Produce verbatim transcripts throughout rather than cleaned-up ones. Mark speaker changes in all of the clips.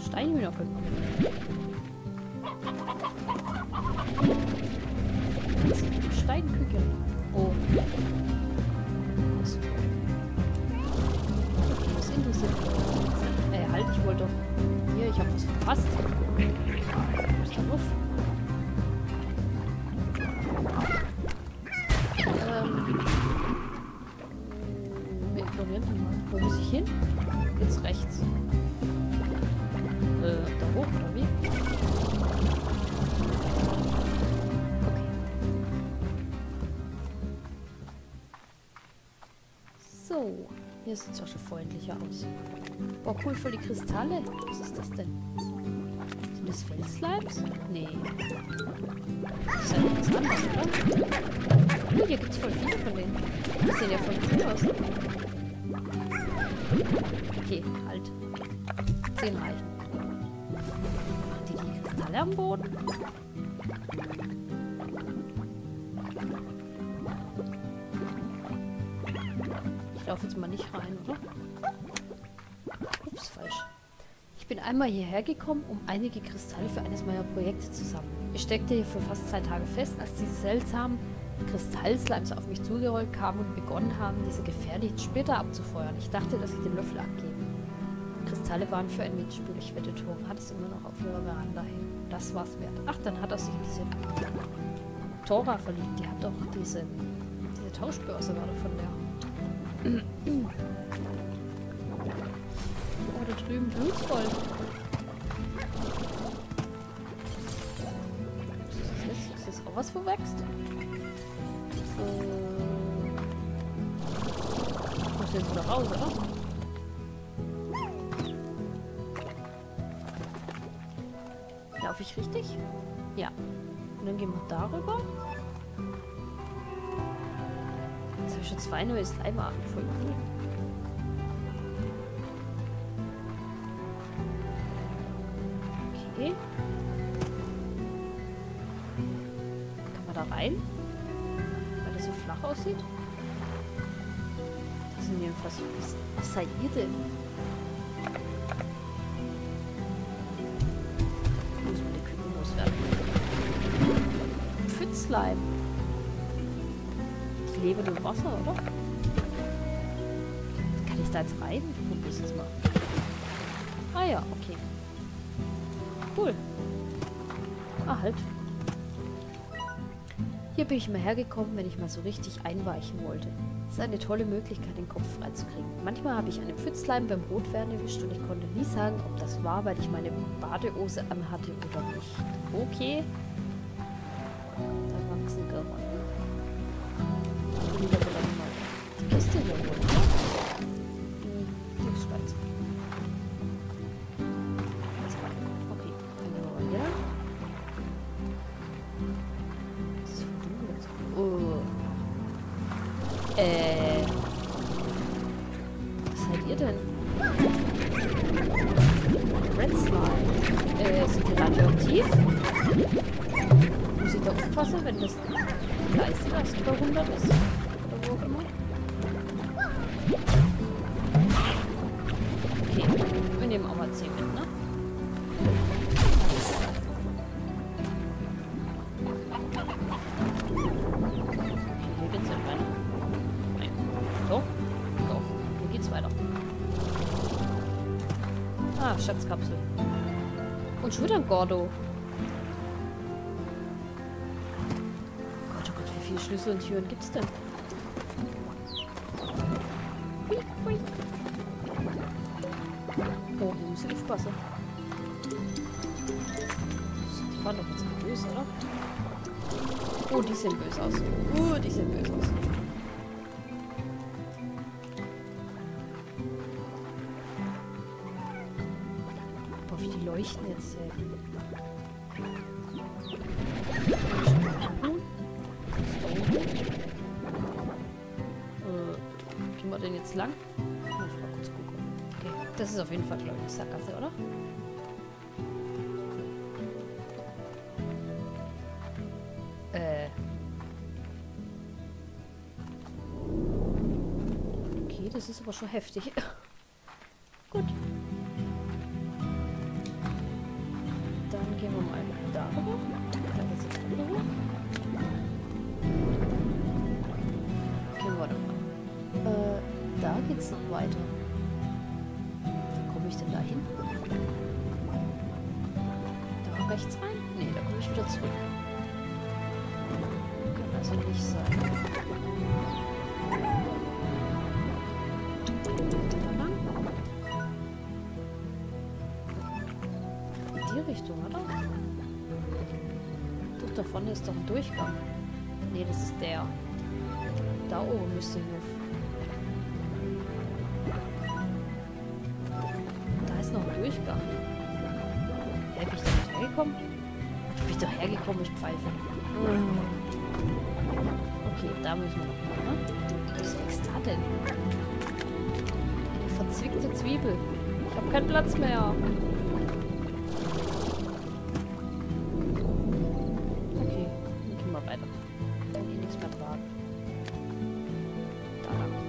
Speaker 1: Steinhühner können wir mit. Steinküken. Oh. Was? Okay, das interessiert mich. Ey, halt, ich wollte doch... Hier, ich habe was verpasst. Was ist da drauf? Ähm... Wir ignorieren die mal. Wo muss ich hin? Jetzt rechts. Äh, da hoch, oder wie? Okay. So. Hier sieht es auch schon freundlicher aus. Boah, cool, voll die Kristalle. Was ist das denn? Sind das Felsslimes? Nee. Das ist ja nichts anderes, oder? Oh, hier gibt es voll viele von denen. Die sehen ja voll cool aus. Okay, halt. Zehn reichen. Machen die die Kristalle am Boden? Ich laufe jetzt mal nicht rein, oder? Ups, falsch. Ich bin einmal hierher gekommen, um einige Kristalle für eines meiner Projekte zu sammeln. Ich steckte hier für fast zwei Tage fest, als diese seltsamen Kristallslimes auf mich zugerollt kamen und begonnen haben, diese gefährlichen Splitter abzufeuern. Ich dachte, dass ich den Löffel abgebe. Kristalle waren für ein Mitspiel. Ich wette, Tora hat es immer noch auf ihrer Veranda hängen. Das war's wert. Ach, dann hat er sich diese Tora verliebt. Die hat doch diese, diese Tauschbörse war doch von der. Oh, da drüben blutvoll. Was ist das jetzt? Ist das auch was verwächst? Ich muss jetzt wieder raus, oder? Laufe ich richtig? Ja. Und dann gehen wir darüber. Jetzt habe ich schon zwei neue Slime-Arten. Voll cool. Okay. Kann man da rein? Weil das so flach aussieht? Das sind jedenfalls... Was, was seid ihr denn? Muss man die Küken loswerden. Pfützleim. Die leben im Wasser, oder? Kann ich da jetzt rein? Ich probiere es jetzt mal. Ah ja, okay. Cool. Ah, halt. Hier bin ich mal hergekommen, wenn ich mal so richtig einweichen wollte. Das ist eine tolle Möglichkeit, den Kopf freizukriegen. Manchmal habe ich eine Pfützleim beim Rotwerden erwischt und ich konnte nie sagen, ob das war, weil ich meine Badehose anhatte oder nicht. Okay. Da wachsen Germann. Wieder mal die Kiste hier holen. Die Glücksschweiz. Okay, dann gehen wir mal hier. Das ist voll dunkel. Oh. Äh. Was seid ihr denn? Red Slime. Äh, sind die radioaktiv? Muss ich da aufpassen, wenn das Leiste das über hundert ist? Oder wo auch immer? Okay, wir nehmen auch mal zehn mit, ne? Ah, Schatzkapsel. Und schon wieder ein Gordo. Gott, oh Gott, wie viele Schlüssel und Türen gibt's denn? Hui, hui. Oh, hier müssen wir aufpassen. Die waren doch jetzt nicht böse, oder? Oh, die sehen böse aus. Oh, die sehen böse aus. Wie die leuchten jetzt. Äh. Äh, gehen wir denn jetzt lang? Muss ich mal kurz gucken. Okay, das ist auf jeden Fall, glaube ich, die Sackgasse, oder? Äh. Okay, das ist aber schon heftig. Gut. Da geht's jetzt runter hoch. Okay, warte mal. Äh, da geht's noch weiter. Wie komme ich denn da hin? Da rechts rein? Nee, da komme ich wieder zurück. Kann also nicht sein. Da lang? In die Richtung, oder? Doch, da vorne ist doch ein Durchgang. Nee, das ist der. Da oben müsste hinauf. Da ist noch ein Durchgang. Hä, bin ich da nicht hergekommen? Da bin ich doch hergekommen, ich pfeife. Okay, da müssen wir noch mal, ne? Was ist da denn? Eine verzwickte Zwiebel. Ich habe keinen Platz mehr. Okay, dann gehen wir weiter. Ich kann eh nichts mehr tragen. Da lang.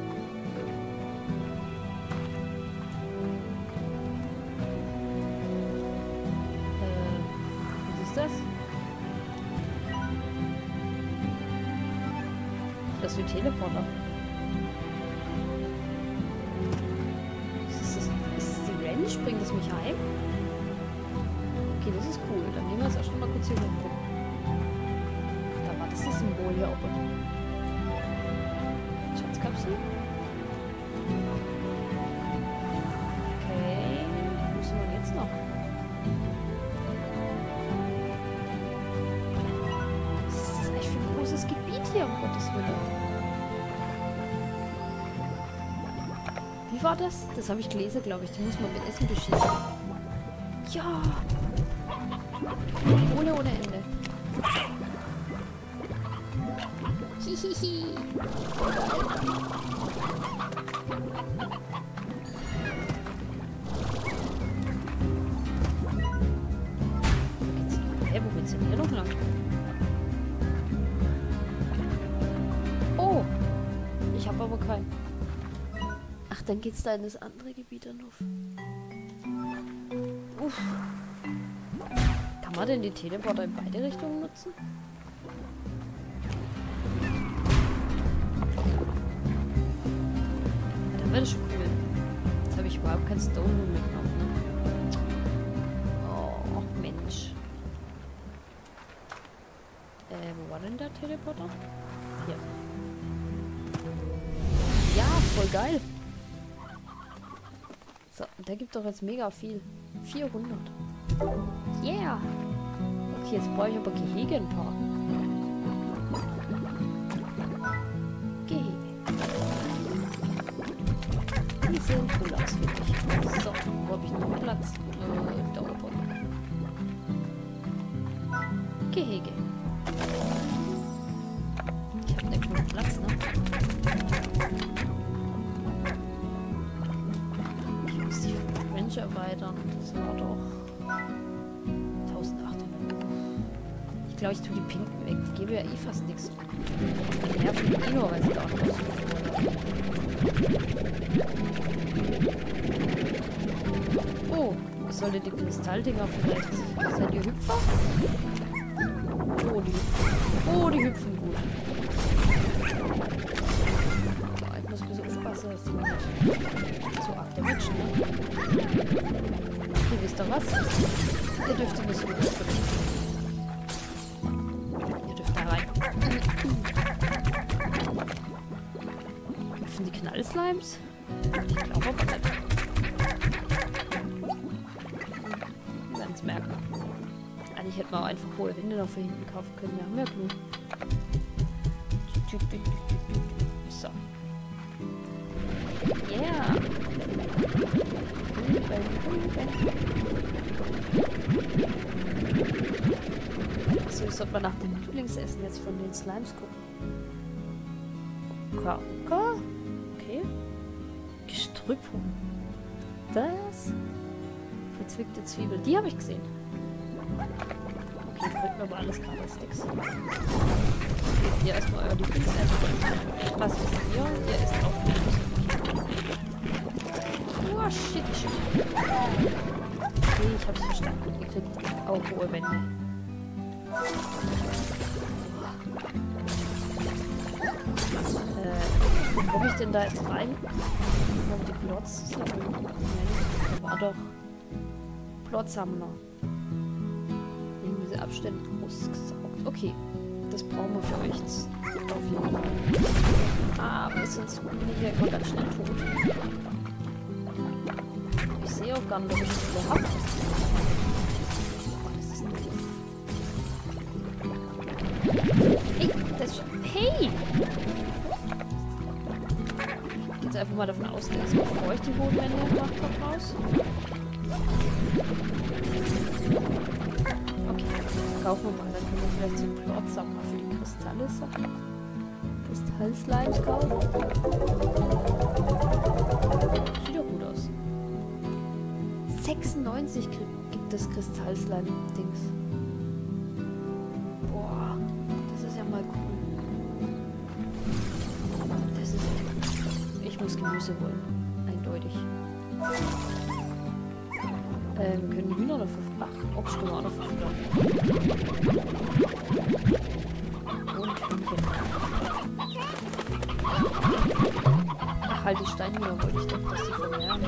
Speaker 1: Äh, was ist das? Das ist wie Teleporter. Ist das, ist das die Range? Bringt es mich heim? Okay, das ist cool. Dann nehmen wir es erst mal kurz hier hoch. Da war das das Symbol hier oben. Schatzkapsel? Okay. Wo sind wir jetzt noch? Was ist das eigentlich für ein großes Gebiet hier, um Gottes Willen? Wie war das? Das habe ich gelesen, glaube ich. Die muss man mit Essen beschießen. Ja! Ohne ohne Ende. Hihihi. Hä, wo geht's denn hier noch lang? Oh! Ich habe aber keinen. Ach, dann geht's da in das andere Gebiet dann auf. Uff. Kann man denn die Teleporter in beide Richtungen nutzen? Ja, dann wäre das schon cool. Jetzt habe ich überhaupt kein Stone Room mitgenommen, ne? Oh, Mensch. Äh, wo war denn der Teleporter? Hier. Ja, voll geil. So, der gibt doch jetzt mega viel. vierhundert. Yeah. Okay, jetzt brauche ich aber Gehege ein paar. Gehege. Die sehen cool aus, finde ich. So, wo habe ich noch Platz? Äh, da oben. Gehege. Ich habe nicht genug Platz, ne? Ich muss die Range erweitern. Das war doch eintausendachthundert. Ich glaube, ich tue die Pinken weg. Die geben ja eh fast nichts. Die nerven eh nur, weil sie da auch noch so Oh, ich sollte die Kristalldinger vielleicht. Sind die Hüpfer? Oh, die hüpfen. Oh, die hüpfen gut. Ja, ich muss ein bisschen aufpassen, dass die nicht so arg damagen, ne? Okay, wisst ihr was? Ihr dürft ein bisschen hüpfen. Ihr dürft da rein. Hüpfen die Knallslimes? Ich glaube aber nicht. Wir werden es merken. Eigentlich hätten wir auch einfach hohe Wände noch für hinten kaufen können. Wir haben ja genug. So. Yeah. So, ich sollte mal nach dem Lieblingsessen jetzt von den Slimes gucken. Kaka. Okay. Gestrüpp. Das. Verzwickte Zwiebel. Die habe ich gesehen. Okay, ich bringt mir aber alles gerade Sticks. Hier erstmal euer Lieblingsessen. Was ist hier? Hier ist auch oh, shit, shit. Okay, ich hab's verstanden. Ihr kriegt auch hohe Wände. Äh, wie komme ich denn da jetzt rein? Um die Plots zu sammeln? Nein, da war doch Plotsammler. Diese Abstände ausgesaugt. Okay, das brauchen wir für euch jetzt auf jeden Fall. Ah, aber sonst bin ich ja immer ganz schnell tot. Ich sehe auch gar nicht, ob ich das wieder habe. Das ist doof. Hey, das... Hey! Ich gehe jetzt einfach mal davon aus, der ist, bevor ich die Bodenwände gemacht habe, raus. Okay, kaufen wir mal. Dann können wir vielleicht so einen Plotsammler für die Kristalle Sachen. Kristallslimes kaufen. Sieht doch gut aus. sechsundneunzig gibt das Kristallslime-Dings. Boah, das ist ja mal cool. Das ist echt cool. Ich muss Gemüse holen. Eindeutig. Ähm, wir können Hühner noch verfüttern. Ach, Obst können wir auch noch verfüttern. Und Hühnchen. Ach, halt, die Steinhühner wollte ich doch, dass sie vermehren.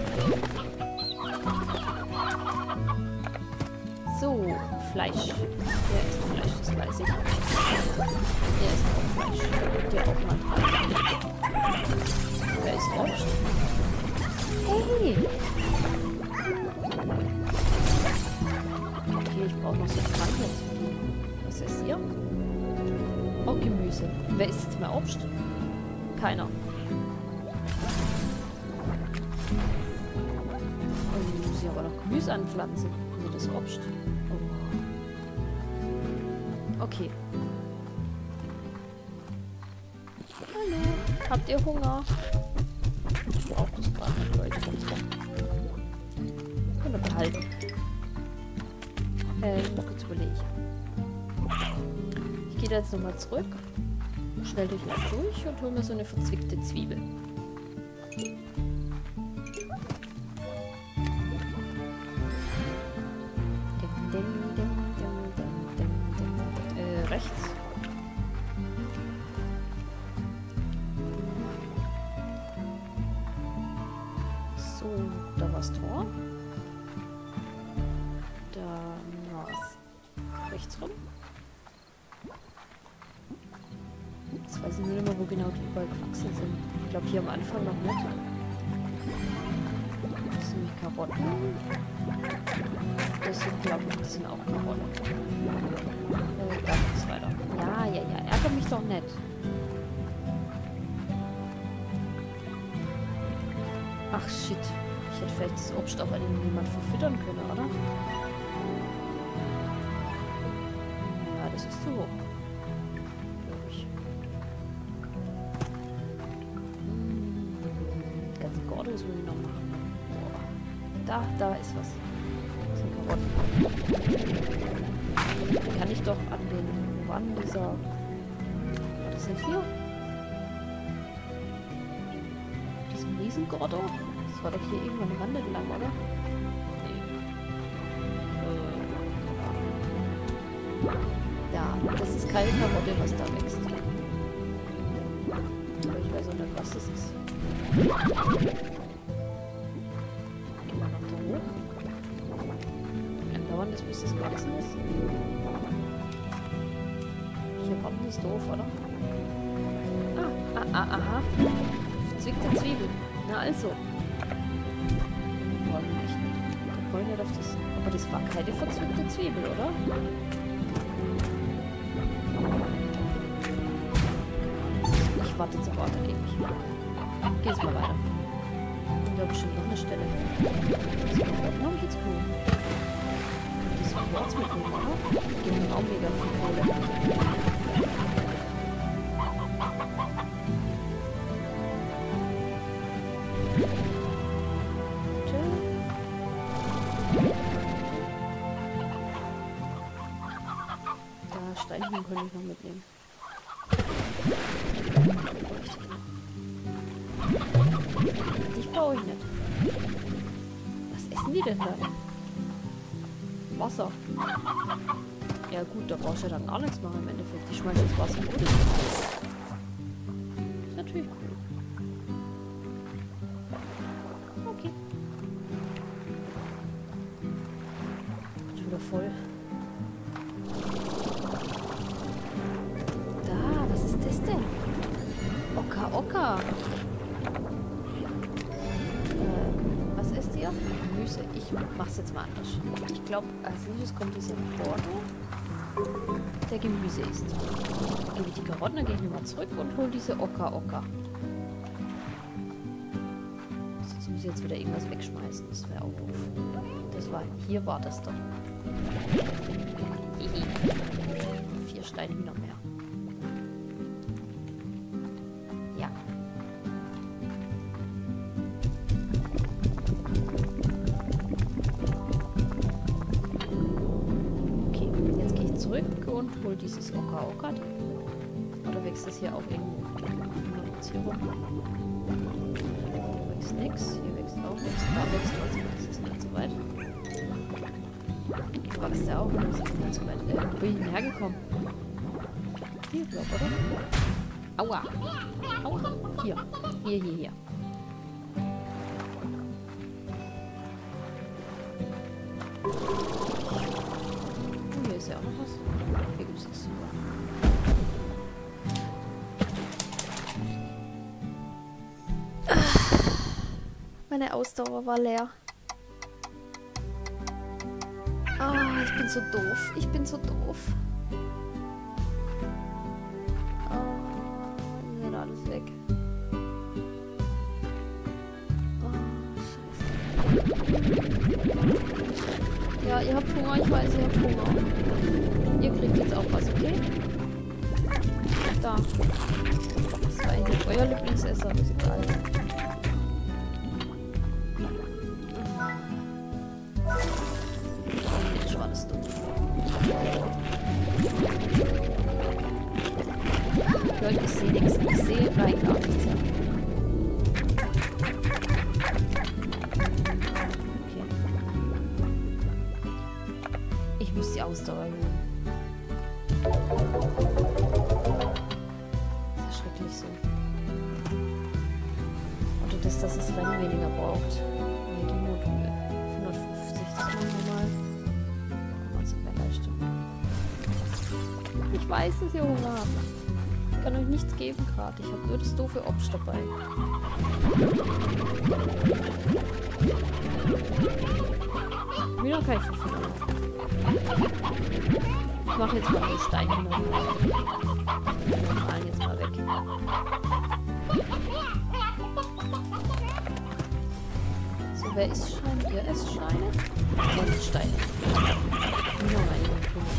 Speaker 1: So, Fleisch. Der isst Fleisch, das weiß ich. Der isst auch Fleisch. Der auch mal. Der isst Obst. Hey! Okay, ich brauche noch so Kranke. Was ist hier? Oh, Gemüse. Wer isst jetzt mehr Obst? Keiner. Oh, ich muss hier aber noch Gemüse anpflanzen. Nur das Obst. Oh. Okay. Hallo. Habt ihr Hunger? Ich brauche das gerade nicht, Leute. Können wir behalten. Äh, ich muss kurz überlegen. Ich gehe da jetzt nochmal zurück. Schnell durch Land durch und hole mir so eine verzwickte Zwiebel. Äh, rechts. So, da war's Tor. Dann war's rechts rum. Jetzt weiß ich nicht mehr, wo genau die überall gewachsen sind. Ich glaube hier am Anfang noch nicht. Das sind nämlich Karotten. Das sind, glaube ich, das sind auch Karotten. Äh, da geht's weiter. Ja, ja, ja, ärger mich doch nicht. Ach shit. Ich hätte vielleicht das Obst auch an jemand verfüttern können, oder? Ja, das ist zu hoch. Glaube ich. Hm. Ganze Gordos will ich noch machen. Boah. Da, da ist was. Das sind Karotten. Die kann ich doch an den Wann dieser... Was ist denn hier? Diesen Riesengordo? Das war doch hier irgendwann eine Wand entlang, oder? Nee. Äh, ja, das ist keine Karotte, was da wächst. Aber ich weiß auch nicht, was das ist. Gehen wir noch da hoch. Andauernd, das bis das gewachsen ist. Hier kommt ist doof, oder? Ah, ah, ah, aha. Verzwickte Zwiebeln. Na also. Wir wollen echt nicht. Wir wollen nicht auf das. Aber das war keine verzwickte Zwiebel, oder? Ich warte jetzt aber ewig. Geh jetzt mal weiter. Und da bestimmt noch eine Stelle. Das ist noch jetzt cool. Das ist Platz mitnehmen, oder? Gehen wir auch mega viel Kohle. Steinchen könnte ich noch mitnehmen. Dich brauche ich nicht. Was essen die denn da? Wasser. Ja gut, da brauchst du ja dann gar nichts machen im Endeffekt. Ich schmeiß das Wasser gut. Ist natürlich cool. Okay. Schon wieder voll. Da, was ist das denn? Oka Oka. Äh, was isst ihr? Gemüse. Ich mach's jetzt mal anders. Ich glaube, als nächstes kommt dieser Gordo, der Gemüse isst. Dann gebe ich die Karotten, dann gehe ich nochmal zurück und hole diese Oka Oka. Sonst muss ich jetzt wieder irgendwas wegschmeißen. Das wäre auch doof. Das war, hier war das doch. Hihi. Vier Steine noch mehr. Ja. Okay, jetzt gehe ich zurück und hole dieses Oka Oka. Oder wächst das hier auch irgendwo? Jetzt hier rum. Hier wächst nichts. Hier wächst auch nichts. Da wächst was. Das ist nicht so weit. Hier wächst ja auch. Das ist nicht so weit. Äh, wo bin ich denn hergekommen? Hier, glaub, oder? Aua. Aua. Hier. Hier, hier, hier. Oh, hier ist ja auch noch was. Hier gibt es nichts. Meine Ausdauer war leer. Ah, ich bin so doof. Ich bin so doof. Alles weg. Oh, scheiße. Ja, ihr habt Hunger, ich weiß, ihr habt Hunger. Ihr kriegt jetzt auch was, okay? Da. Das war eigentlich euer Lieblingsesser, aber ist egal. Das war das doof. Leute, ich sehe nichts. Ich sehe rein gar nichts. Okay. Ich muss die Ausdauer erhöhen. Das ist schrecklich so. Oder das, dass das Rennen weniger braucht. Energiemodule. hundertfünfzig, das machen wir mal. Guck mal zur Leistung. Ich weiß, dass ihr Hunger habt. Ich kann euch nichts geben gerade. Ich habe nur das doofe Obst dabei. Wieder kann ich verfügen. Ich mache jetzt mal den Stein hin. Wir malen jetzt mal weg. So, wer ist Schein? Wer ist Scheine? Wer ist Steine? Nur meine König.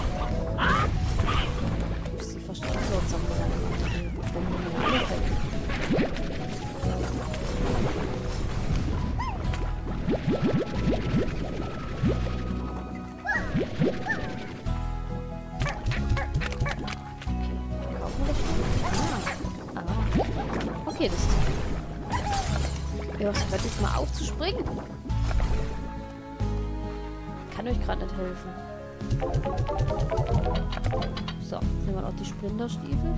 Speaker 1: Okay, das ist... Ja, was hört jetzt mal auf zu springen? Kann euch gerade nicht helfen. So, nehmen wir noch die Sprinterstiefel.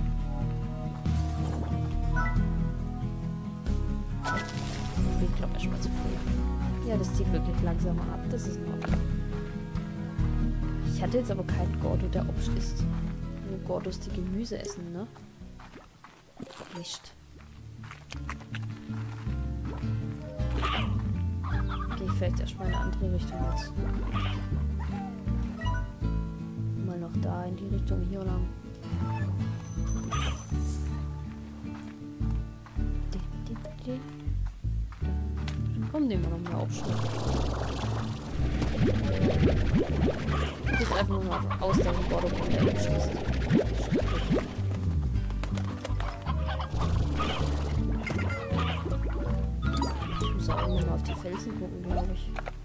Speaker 1: Ich glaube erstmal zu früh. Ja, das zieht wirklich langsamer ab. Das ist in Ordnung. Ich hatte jetzt aber keinen Gordo, der Obst isst. Nur Gordos, die Gemüse essen, ne? Nicht. Gehe ich vielleicht erstmal in eine andere Richtung jetzt. Mal noch da in die Richtung hier lang. Komm, nehmen wir noch mehr Aufschnitt. Ich einfach nur mal aus dem Gordo von der abschließt. Ich muss auch immer mal auf die Felsen gucken, glaube ich.